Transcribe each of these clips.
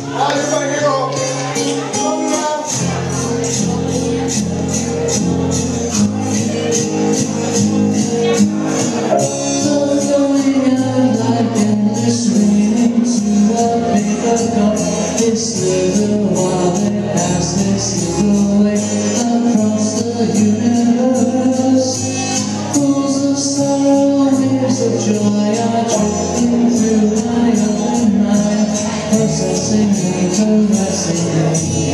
This little while that passed this little way across the universe. Pools of sorrow, waves of joy are drifting through my open mind, possessing me, caressing me.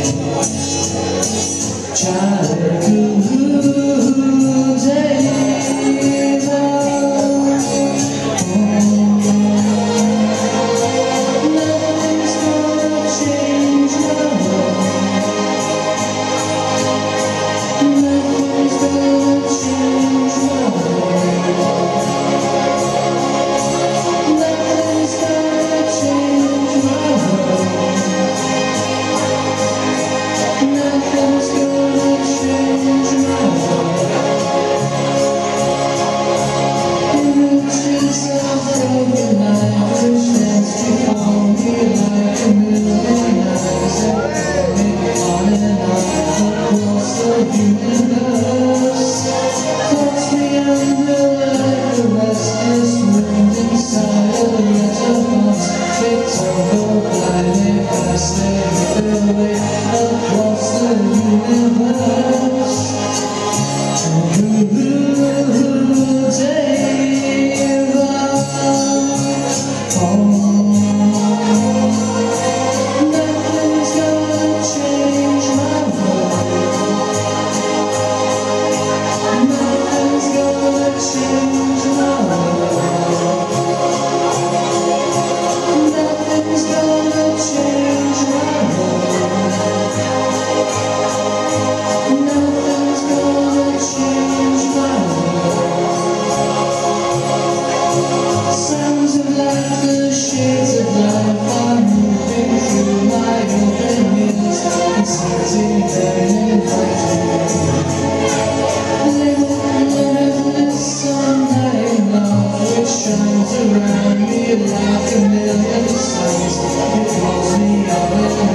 Around me like a million suns, it calls me up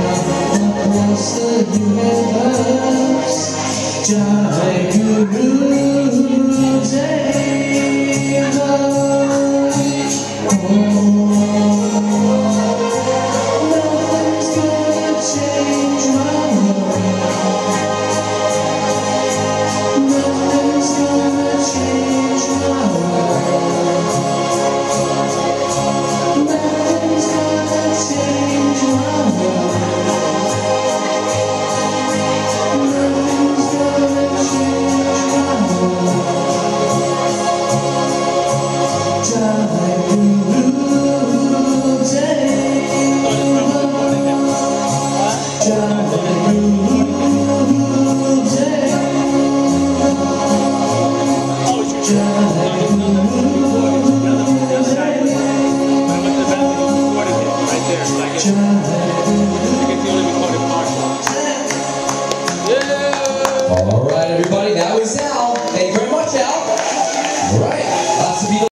and up across the universe. Jai Guru Deva. Nothing's gonna change my world. Nothing's gonna change my world. All right, everybody. Now